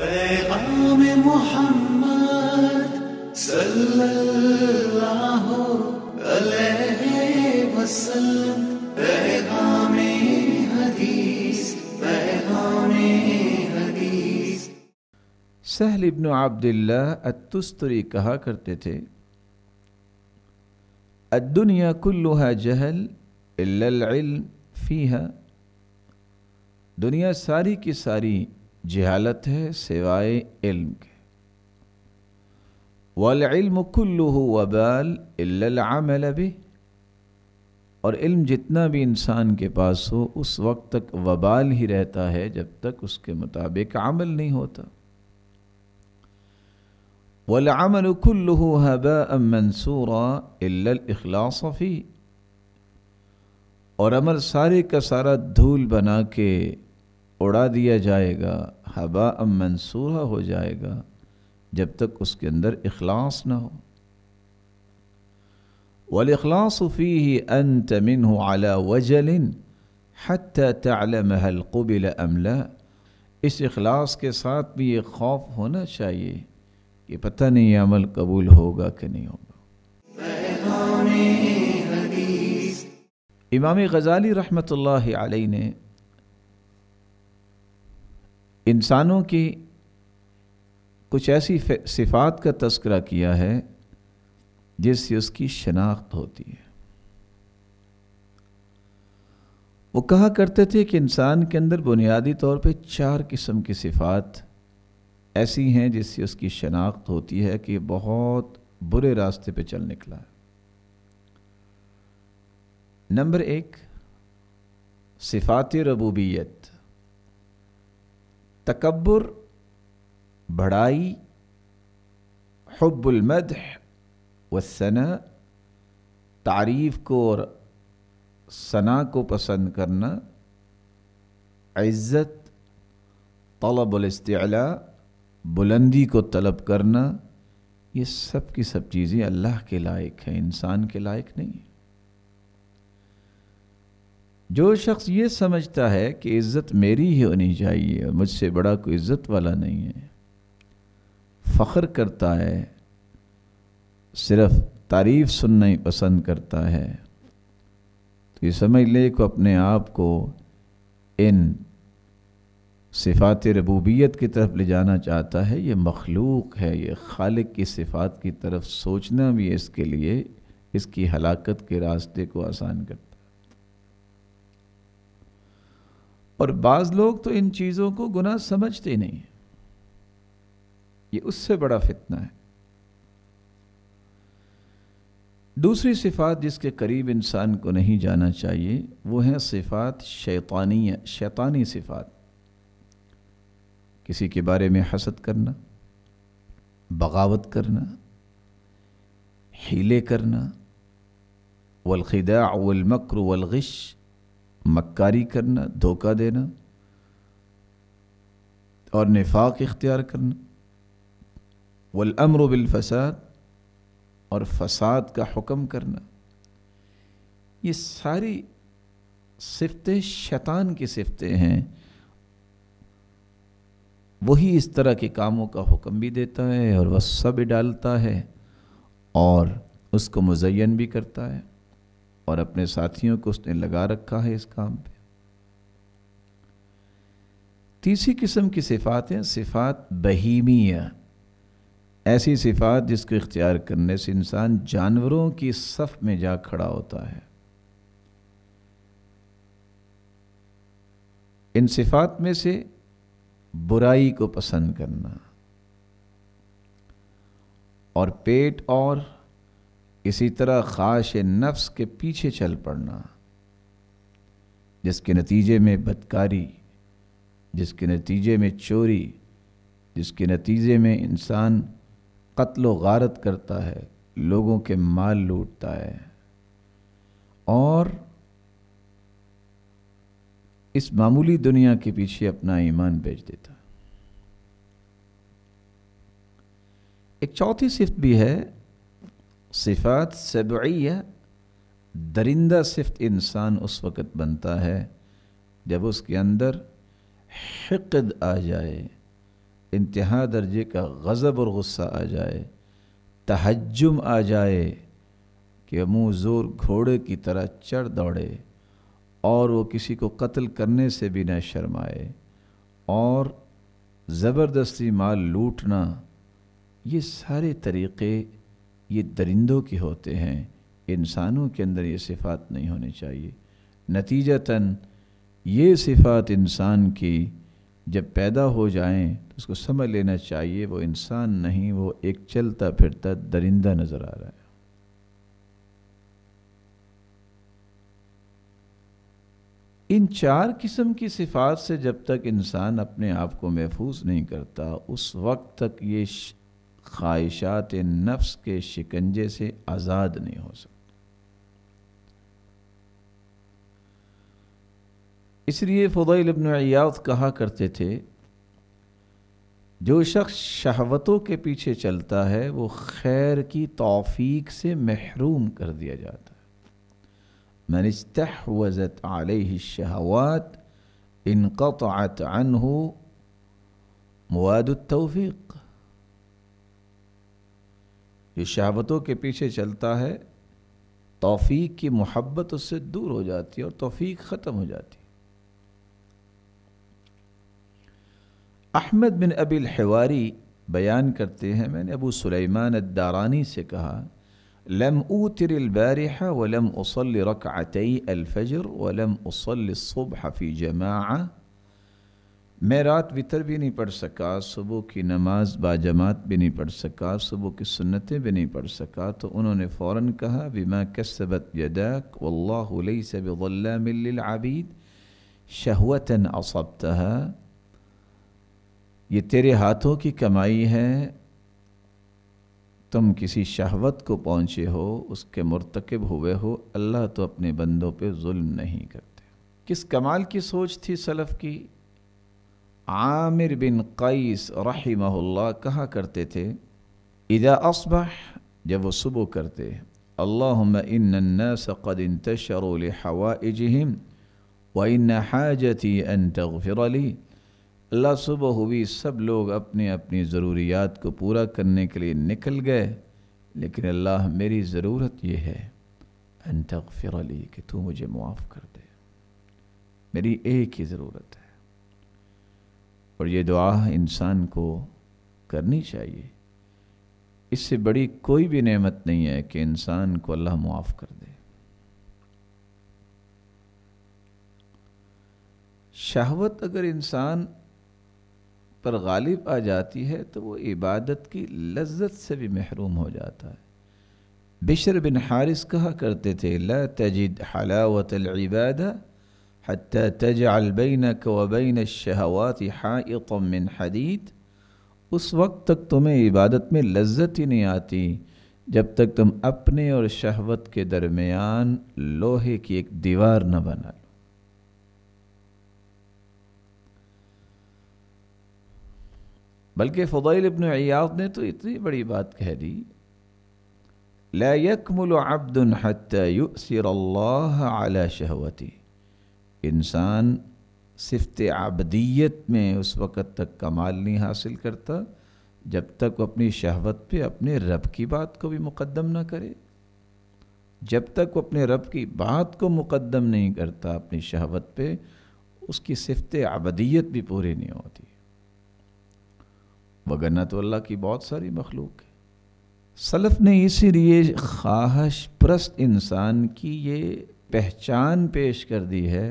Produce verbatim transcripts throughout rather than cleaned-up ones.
پیغام محمد صلی اللہ علیہ وسلم، پیغام حدیث، پیغام حدیث۔ سہل ابن عبداللہ التستری کہا کرتے تھے، الدنیا کلها جہل الا العلم فیہا، دنیا ساری کی ساری جہالت ہے سوائے علم کے، والعلم کلہ وبال الا العمل بہ، اور علم جتنا بھی انسان کے پاس ہو اس وقت تک وبال ہی رہتا ہے جب تک اس کے مطابق عمل نہیں ہوتا۔ والعمل کلہ ہباء منثورا الا الاخلاص فیہ، اور عمل سارے کا سارا دھول بنا کے اڑا دیا جائے گا، ہباء منثورا ہو جائے گا جب تک اس کے اندر اخلاص نہ ہو۔ والاخلاص فیہ انت منہ علی وجل حتی تعلم هل قبل ام لا، اس اخلاص کے ساتھ بھی یہ خوف ہونا چاہیے کہ پتہ نہیں یہ عمل قبول ہوگا کہ نہیں ہوگا۔ پیغام حدیث۔ امام غزالی رحمۃ اللہ علیہ نے انسانوں کی کچھ ایسی صفات کا تذکرہ کیا ہے جس سے اس کی شناخت ہوتی ہے۔ وہ کہا کرتے تھے کہ انسان کے اندر بنیادی طور پہ چار قسم کی صفات ایسی ہیں جس سے اس کی شناخت ہوتی ہے کہ بہت برے راستے پہ چل نکلا ہے۔ نمبر ایک، صفات ربوبیت، تکبر، بڑائی، حب المدح والثناء، تعریف کو اور ثنا کو پسند کرنا، عزت، طلب الاستعلاء، بلندی کو طلب کرنا، یہ سب کی سب چیزیں اللہ کے لائق ہیں، انسان کے لائق نہیں ہیں۔ جو شخص یہ سمجھتا ہے کہ عزت میری ہی ہونی چاہیے اور مجھ سے بڑا کوئی عزت والا نہیں ہے، فخر کرتا ہے، صرف تعریف سننا ہی پسند کرتا ہے، تو یہ سمجھ لے کہ اپنے آپ کو ان صفات ربوبیت کی طرف لے جانا چاہتا ہے۔ یہ مخلوق ہے، یہ خالق کی صفات کی طرف سوچنا بھی اس کے لیے اس کی ہلاکت کے راستے کو آسان کرتا ہے۔ اور بعض لوگ تو ان چیزوں کو گناہ سمجھتے نہیں ہیں، یہ اس سے بڑا فتنہ ہے۔ دوسری صفات جس کے قریب انسان کو نہیں جانا چاہیے وہ ہیں صفات شیطانیہ، شیطانی صفات، کسی کے بارے میں حسد کرنا، بغاوت کرنا، حیلے کرنا، والخداع والمکر والغش، مکاری کرنا، دھوکہ دینا اور نفاق اختیار کرنا، والامر بالفساد، اور فساد کا حکم کرنا، یہ ساری صفتیں شیطان کی صفتیں ہیں۔ وہی اس طرح کے کاموں کا حکم بھی دیتا ہے اور وصف بھی ڈالتا ہے اور اس کو مزین بھی کرتا ہے، اور اپنے ساتھیوں کو اس نے لگا رکھا ہے اس کام پہ۔ تیسری قسم کی صفات ہیں صفات بہیمیہ، ایسی صفات جس کو اختیار کرنے سے انسان جانوروں کی صف میں جا کھڑا ہوتا ہے۔ ان صفات میں سے برائی کو پسند کرنا اور پیٹ اور اسی طرح خواہش نفس کے پیچھے چل پڑنا، جس کے نتیجے میں بدکاری، جس کے نتیجے میں چوری، جس کے نتیجے میں انسان قتل و غارت کرتا ہے، لوگوں کے مال لوٹتا ہے اور اس معمولی دنیا کے پیچھے اپنا ایمان بیچ دیتا ہے۔ ایک چوتھی صفت بھی ہے صفات سبعیہ، درندہ صفت انسان اس وقت بنتا ہے جب اس کے اندر حقد آ جائے، انتہا درجے کا غضب اور غصہ آ جائے، تہجم آ جائے کہ منہ زور گھوڑے کی طرح چڑھ دوڑے، اور وہ کسی کو قتل کرنے سے بھی نہ شرمائے، اور زبردستی مال لوٹنا، یہ سارے طریقے یہ درندوں کے ہوتے ہیں، انسانوں کے اندر یہ صفات نہیں ہونی چاہیے۔ نتیجتاً یہ صفات انسان کی جب پیدا ہو جائیں تو اس کو سمجھ لینا چاہیے وہ انسان نہیں، وہ ایک چلتا پھرتا درندہ نظر آ رہا ہے۔ ان چار قسم کی صفات سے جب تک انسان اپنے آپ کو محفوظ نہیں کرتا، اس وقت تک یہ خواہشات نفس کے شکنجے سے آزاد نہیں ہو سکتا۔ اس لیے فضیل بن عیاض کہا کرتے تھے، جو شخص شہوتوں کے پیچھے چلتا ہے وہ خیر کی توفیق سے محروم کر دیا جاتا ہے۔ من استحوذت علیہ الشہوات انقطعت عنہ مواد التوفیق۔ جو شہوتوں کے پیچھے چلتا ہے توفیق کی محبت اس سے دور ہو جاتی ہے اور توفیق ختم ہو جاتی ہے۔ احمد بن ابی الحواری بیان کرتے ہیں، میں نے ابو سلیمان الدارانی سے کہا، لم اوتر البارحہ ولم اصلی رکعتی الفجر ولم اصلی الصبح فی جماعہ، میں رات وتر بھی نہیں پڑھ سکا، صبح کی نماز با جماعت بھی نہیں پڑھ سکا، صبح کی سنتیں بھی نہیں پڑھ سکا۔ تو انہوں نے فوراً کہا، بما کسبت یداک واللہ لیس بظلام للعبید شہوة اصبتها، یہ تیرے ہاتھوں کی کمائی ہے، تم کسی شہوت کو پہنچے ہو، اس کے مرتکب ہوئے ہو، اللہ تو اپنے بندوں پہ ظلم نہیں کرتے۔ کس کمال کی سوچ تھی سلف کی۔ عامر بن قیس رحمہ اللہ کہا کرتے تھے، اذا اصبح، جب وہ صبح کرتے، اللہم ان الناس قد انتشروا لحوائجہم وان حاجتی ان تغفر لی، اللہ صبح ہوئی سب لوگ اپنی اپنی ضروریات کو پورا کرنے کے لیے نکل گئے، لیکن اللہ میری ضرورت یہ ہے ان تغفر لی، کہ تو مجھے معاف کر دے، میری ایک ہی ضرورت ہے۔ اور یہ دعا انسان کو کرنی چاہیے، اس سے بڑی کوئی بھی نعمت نہیں ہے کہ انسان کو اللہ معاف کر دے۔ شہوت اگر انسان پر غالب آ جاتی ہے تو وہ عبادت کی لذت سے بھی محروم ہو جاتا ہے۔ بشر بن حارث کہا کرتے تھے، لا تجد حلاوت العبادہ حتی تجعل بینک و بین الشہوات حائطا من حدید، اس وقت تک تمہیں عبادت میں لذت ہی نہیں آتی جب تک تم اپنے اور شہوت کے درمیان لوہے کی ایک دیوار نہ بنا لو۔ بلکہ فضیل ابن عیاض نے تو اتنی بڑی بات کہہ دی، لا یکمل عبد حتی یؤثر اللہ علی شہوتی، انسان صفت عبدیت میں اس وقت تک کمال نہیں حاصل کرتا جب تک وہ اپنی شہوت پہ اپنے رب کی بات کو بھی مقدم نہ کرے۔ جب تک وہ اپنے رب کی بات کو مقدم نہیں کرتا اپنی شہوت پہ، اس کی صفت عبدیت بھی پوری نہیں ہوتی، وگرنہ تو اللہ کی بہت ساری مخلوق ہے۔ سلف نے اسی لیے خواہش پرست انسان کی یہ پہچان پیش کر دی ہے،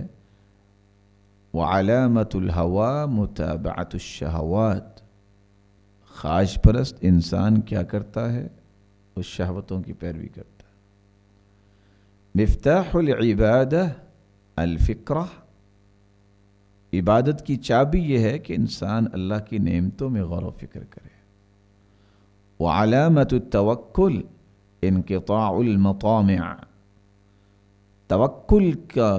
وعلامت الہوا متابعت الشہوات، خواہش پرست انسان کیا کرتا ہے؟ اس شہوتوں کی پیروی کرتا ہے۔ مفتاح العبادہ الفکرہ، عبادت کی چابی یہ ہے کہ انسان اللہ کی نعمتوں میں غور و فکر کرے۔ وعلامت التوکل انقطاع المطامع، توکل کا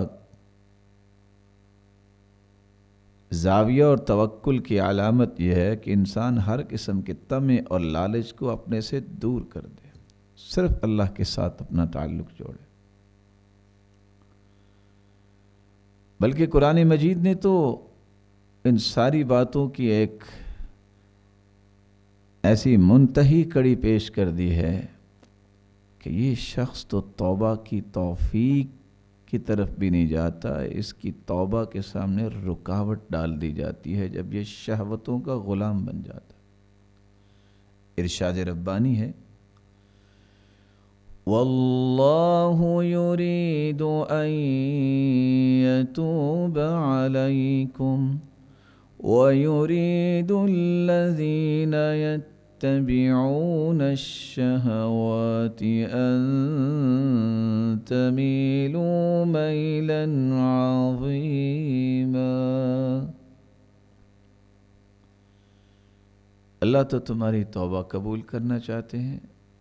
زاویہ اور توکل کی علامت یہ ہے کہ انسان ہر قسم کے طمع اور لالچ کو اپنے سے دور کر دے، صرف اللہ کے ساتھ اپنا تعلق جوڑے۔ بلکہ قرآن مجید نے تو ان ساری باتوں کی ایک ایسی منتہی کڑی پیش کر دی ہے کہ یہ شخص تو توبہ کی توفیق کی طرف بھی نہیں جاتا، اس کی توبہ کے سامنے رکاوٹ ڈال دی جاتی ہے جب یہ شہوتوں کا غلام بن جاتا ہے۔ ارشاد ربانی ہے، واللہ یرید ان یتوب علیکم وَيُرِيدُ الَّذِينَ يَتَّبِعُونَ الشَّهَوَاتِ أَن تَمِيلُوا مَيْلًا عَظِيمًا۔ اللہ تو تمہاری توبہ قبول کرنا چاہتے ہیں،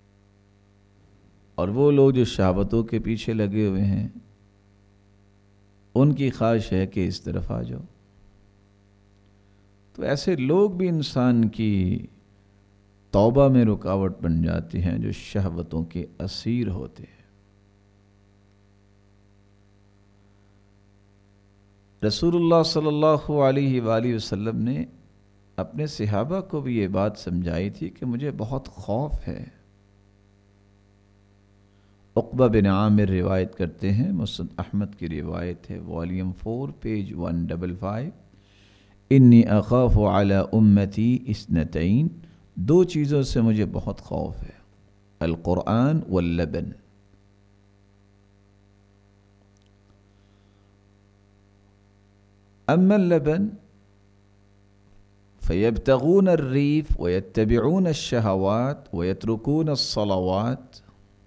اور وہ لوگ جو شہوتوں کے پیچھے لگے ہوئے ہیں ان کی خواہش ہے کہ اس طرف آ جاؤ۔ تو ایسے لوگ بھی انسان کی توبہ میں رکاوٹ بن جاتے ہیں جو شہوتوں کے اسیر ہوتے ہیں۔ رسول اللہ صلی اللہ علیہ وآلہ وسلم نے اپنے صحابہ کو بھی یہ بات سمجھائی تھی کہ مجھے بہت خوف ہے۔ عقبہ بن عامر روایت کرتے ہیں، مسند احمد کی روایت ہے، volume four page one double five, انی اخاف علی امتی اثنتین، دو چیزوں سے مجھے بہت خوف ہے، القرآن واللبن۔ اما اللبن فیبتغون الریف ویتبعون الشہوات ویترکون الصلوات۔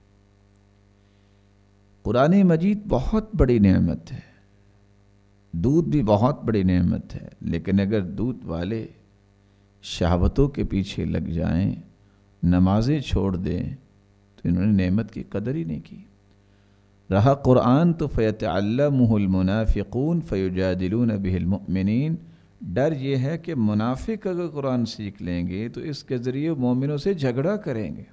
قرآن مجید بہت بڑی نعمت ہے، دودھ بھی بہت بڑی نعمت ہے، لیکن اگر دودھ والے شہوتوں کے پیچھے لگ جائیں، نمازیں چھوڑ دیں، تو انہوں نے نعمت کی قدر ہی نہیں کی۔ رہا قرآن تو فَيَتَعَلَّمُهُ الْمُنَافِقُونَ فَيُجَادِلُونَ بِهِ الْمُؤْمِنِينَ، ڈر یہ ہے کہ منافق اگر قرآن سیکھ لیں گے تو اس کے ذریعے مومنوں سے جھگڑا کریں گے۔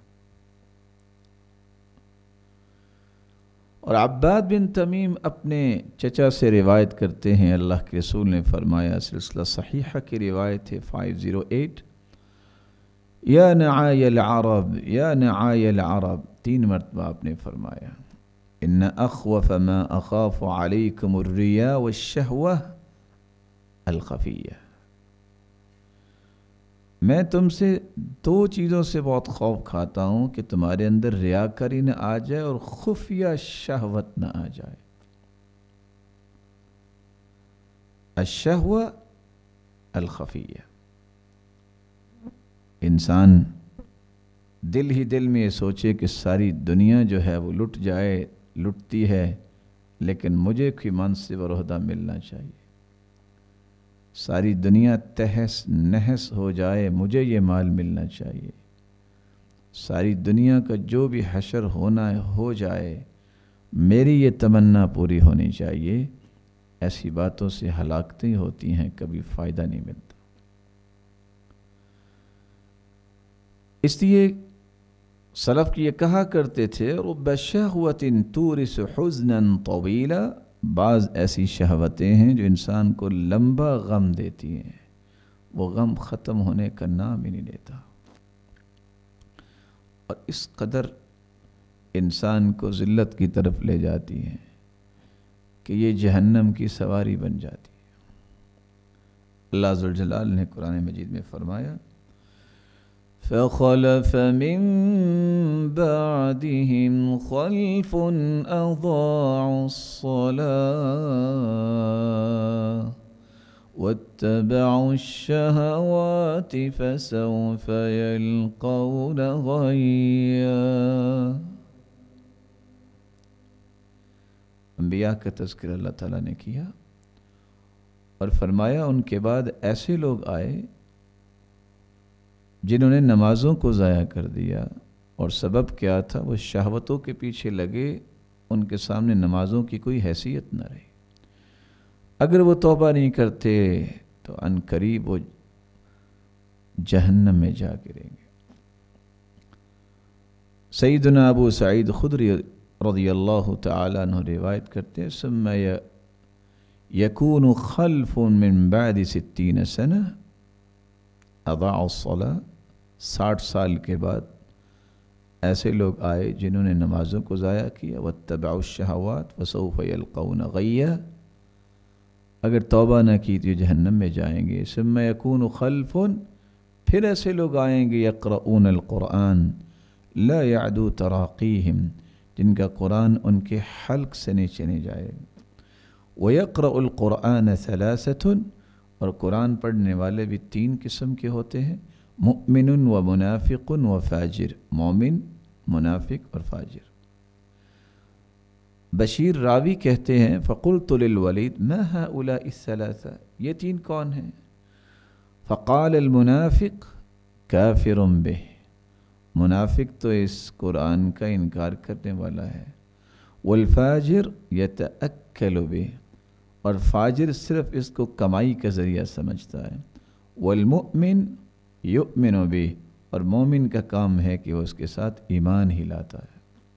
اور عباد بن تمیم اپنے چچا سے روایت کرتے ہیں، اللہ کے رسول نے فرمایا، سلسلہ صحیحہ کی روایت ہے فائیو زیرو ایٹ، یا نعای العرب یا نعای العرب، تین مرتبہ آپ نے فرمایا، ان اخوف ما اخاف علیکم الریا والشہوہ الخفیہ، میں تم سے دو چیزوں سے بہت خوف کھاتا ہوں کہ تمہارے اندر ریاکاری نہ آ جائے اور خفیہ شہوت نہ آ جائے۔ الشہوہ الخفیہ، انسان دل ہی دل میں یہ سوچے کہ ساری دنیا جو ہے وہ لٹ جائے، لٹتی ہے، لیکن مجھے کوئی منصب اور عہدہ ملنا چاہیے، ساری دنیا تہس نہس ہو جائے، مجھے یہ مال ملنا چاہیے، ساری دنیا کا جو بھی حشر ہونا ہے ہو جائے، میری یہ تمنا پوری ہونی چاہیے۔ ایسی باتوں سے ہلاکتیں ہوتی ہیں، کبھی فائدہ نہیں ملتا۔ اس لیے سلف کی یہ کہا کرتے تھے، رب شہوۃ تورث حزنا طویلا، بعض ایسی شہوتیں ہیں جو انسان کو لمبا غم دیتی ہیں، وہ غم ختم ہونے کا نام ہی نہیں لیتا، اور اس قدر انسان کو ذلت کی طرف لے جاتی ہیں کہ یہ جہنم کی سواری بن جاتی ہے۔ اللہ ذوالجلال نے قرآن مجید میں فرمایا، فَخَلَفَ مِن بَعْدِهِمْ خَلْفٌ أَضَاعُوا الصَّلَاةَ وَاتَّبَعُوا الشَّهَوَاتِ فَسَوْفَ يَلْقَوْنَ غَيًّا۔ انبیاء کا تذکرہ اللہ تعالیٰ نے کیا اور فرمایا ان کے بعد ایسے لوگ آئے جنہوں نے نمازوں کو ضائع کر دیا، اور سبب کیا تھا؟ وہ شہوتوں کے پیچھے لگے، ان کے سامنے نمازوں کی کوئی حیثیت نہ رہی۔ اگر وہ توبہ نہیں کرتے تو ان قریب وہ جہنم میں جا گریں گے۔ سیدنا ابو سعید خدری رضی اللہ تعالی عنہ روایت کرتے ہیں، ثم یکون خلف من بعد ستین سنہ اضاعوا الصلاة ساٹھ سال کے بعد ایسے لوگ آئے جنہوں نے نمازوں کو ضائع کیا، واتبعوا الشہوات فسوف یلقون غیا، اگر توبہ نہ کی تو یہ جہنم میں جائیں گے۔ ثم یکون خلف، پھر ایسے لوگ آئیں گے یقرؤون القرآن لا یعدو تراقیہم، جن کا قرآن ان کے حلق سے نیچے نہیں جائے۔ وَيَقْرَأُ الْقُرْآنَ ثَلَاثَةٌ، اور قرآن پڑھنے والے بھی تین قسم کے ہوتے ہیں، مؤمن و منافق و فاجر، مومن، منافق اور فاجر۔ بشیر راوی کہتے ہیں فَقُلْتُ لِلْوَلِيدِ مَا هَؤُلَاءِ الثَّلَاثَةِ، یہ تین کون ہیں؟ فقال المنافق کافر بہ، منافق تو اس قرآن کا انکار کرنے والا ہے، والفاجر یتأکل بہ، اور فاجر صرف اس کو کمائی کا ذریعہ سمجھتا ہے، والمؤمن یؤمن بہ، اور مومن کا کام ہے کہ وہ اس کے ساتھ ایمان ہی لاتا ہے۔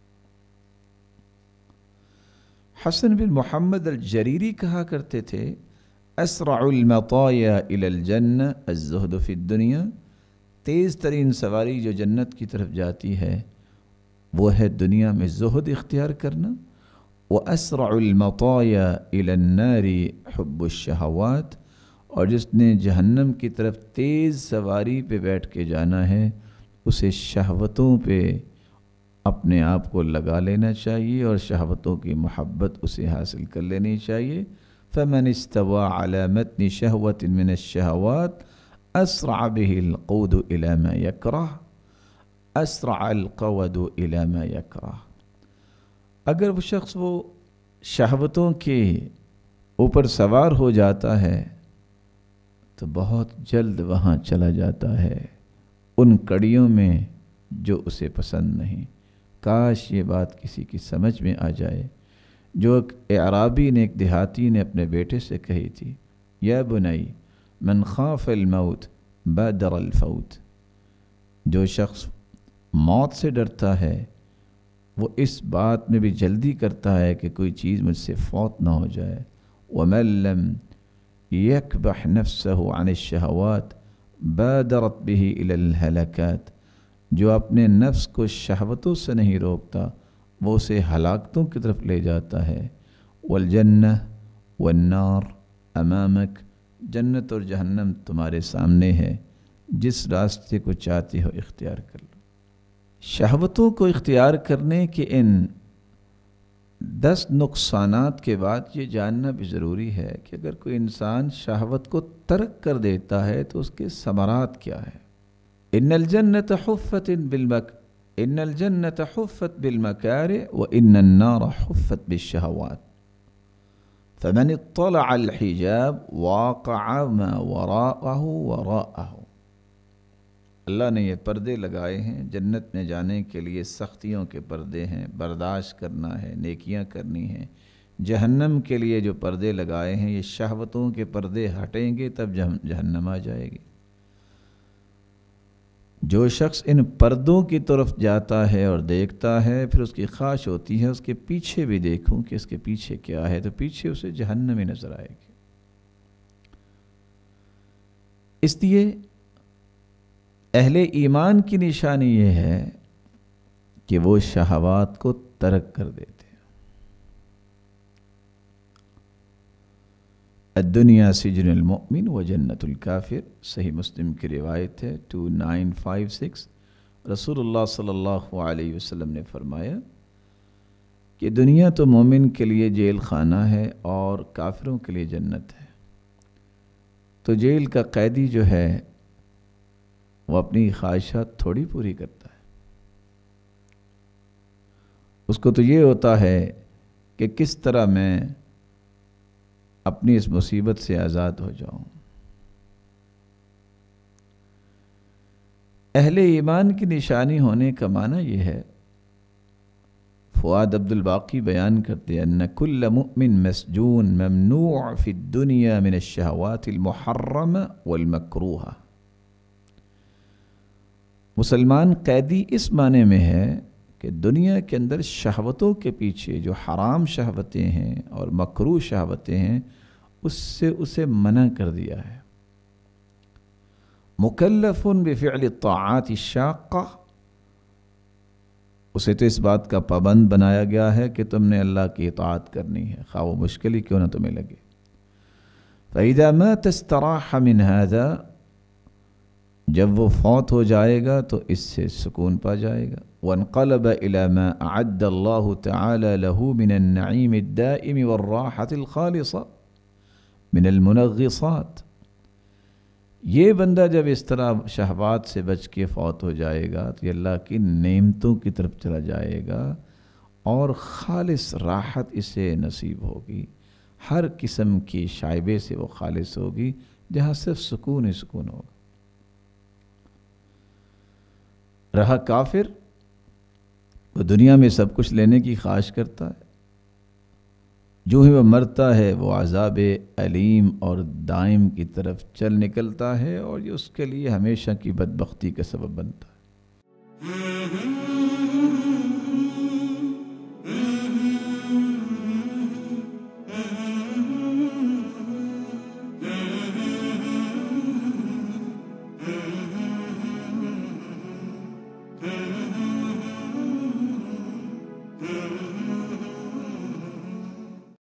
حسن بن محمد الجریری کہا کرتے تھے اسرع المطایا الی الجنہ الزہد فی الدنیا، تیز ترین سواری جو جنت کی طرف جاتی ہے وہ ہے دنیا میں زہد اختیار کرنا، واسرع المطایا الی النار حب الشہوات، اور جس نے جہنم کی طرف تیز سواری پہ بیٹھ کے جانا ہے اسے شہوتوں پہ اپنے آپ کو لگا لینا چاہیے اور شہوتوں کی محبت اسے حاصل کر لینی چاہیے۔ فمن استوى على متن شهوة من الشهوات اسرع به القود الى ما يكره، اسرع القود الى ما يكره، اگر وہ شخص وہ شہوتوں کے اوپر سوار ہو جاتا ہے تو بہت جلد وہاں چلا جاتا ہے ان کڑیوں میں جو اسے پسند نہیں۔ کاش یہ بات کسی کی سمجھ میں آ جائے، جو ایک اعرابی نے، ایک دیہاتی نے اپنے بیٹے سے کہی تھی، یا بنی من خاف الموت بادر الفوت، جو شخص موت سے ڈرتا ہے وہ اس بات میں بھی جلدی کرتا ہے کہ کوئی چیز مجھ سے فوت نہ ہو جائے۔ ومن لم یکبح نفسہ عن الشہوات بادرت به الی الہلکات، جو اپنے نفس کو شہوتوں سے نہیں روکتا وہ اسے ہلاکتوں کی طرف لے جاتا ہے۔ والجنہ والنار امامک، جنت اور جہنم تمہارے سامنے ہے، جس راستے کو چاہتے ہو اختیار کر لو۔ شہوتوں کو اختیار کرنے کے ان دس نقصانات کے بعد یہ جاننا بھی ضروری ہے کہ اگر کوئی انسان شہوت کو ترک کر دیتا ہے تو اس کے ثمرات کیا ہے۔ ان الجنت حفت بالمک ان الجنت حفت بالمکارہ وان النار حفت بالشہوات، فمن اطلع الحجاب واقع ما وراءہ وراءہ، اللہ نے یہ پردے لگائے ہیں، جنت میں جانے کے لیے سختیوں کے پردے ہیں، برداشت کرنا ہے، نیکیاں کرنی ہیں۔ جہنم کے لیے جو پردے لگائے ہیں یہ شہوتوں کے پردے ہٹیں گے تب جہنم آ جائے گی۔ جو شخص ان پردوں کی طرف جاتا ہے اور دیکھتا ہے پھر اس کی خواہش ہوتی ہے اس کے پیچھے بھی دیکھوں کہ اس کے پیچھے کیا ہے، تو پیچھے اسے جہنم ہی نظر آئے گی۔ اس لیے اہل ایمان کی نشانی یہ ہے کہ وہ شہوات کو ترک کر دیتے ہیں۔ الدنیا سجن المؤمن و جنت الکافر، صحیح مسلم کی روایت ہے ٹو نائن فائیو سکس۔ رسول اللہ صلی اللہ علیہ وسلم نے فرمایا کہ دنیا تو مومن کے لیے جیل خانہ ہے اور کافروں کے لیے جنت ہے۔ تو جیل کا قیدی جو ہے وہ اپنی خواہشات تھوڑی پوری کرتا ہے، اس کو تو یہ ہوتا ہے کہ کس طرح میں اپنی اس مصیبت سے آزاد ہو جاؤں۔ اہل ایمان کی نشانی ہونے کا معنی یہ ہے، فؤاد عبد الباقی بیان کرتے ہیں ان کل مؤمن مسجون ممنوع فی الدنیا من الشہوات المحرمہ والمکروہہ، مسلمان قیدی اس معنی میں ہے کہ دنیا کے اندر شہوتوں کے پیچھے جو حرام شہوتیں ہیں اور مکروہ شہوتیں ہیں اس سے اسے منع کر دیا ہے۔ مکلف بفعل الطاعات الشاقہ، اسے تو اس بات کا پابند بنایا گیا ہے کہ تم نے اللہ کی اطاعت کرنی ہے، خواہ وہ مشکل ہی کیوں نہ تمہیں لگے۔ فَإِذَا مَاتَ اسْتَرَاحَ مِنْ هَذَا، جب وہ فوت ہو جائے گا تو اس سے سکون پا جائے گا۔ وَانْقَلَبَ إِلَى مَا أَعَدَّ اللَّهُ تَعَالَى لَهُ مِنَ النَّعِيمِ الدَّائِمِ وَالرَّاحَةِ الْخَالِصَةِ مِنَ الْمُنَغِّصَاتِ، یہ بندہ جب اس طرح شہوات سے بچ کے فوت ہو جائے گا تو یہ اللہ کی نعمتوں کی طرف چلا جائے گا اور خالص راحت اسے نصیب ہوگی، ہر قسم کی شائبے سے وہ خالص ہوگی، جہاں صرف سکون ہی سکون ہوگا۔ رہا کافر، وہ دنیا میں سب کچھ لینے کی خواہش کرتا ہے، جو ہی وہ مرتا ہے وہ عذاب علیم اور دائم کی طرف چل نکلتا ہے، اور یہ اس کے لیے ہمیشہ کی بدبختی کا سبب بنتا ہے۔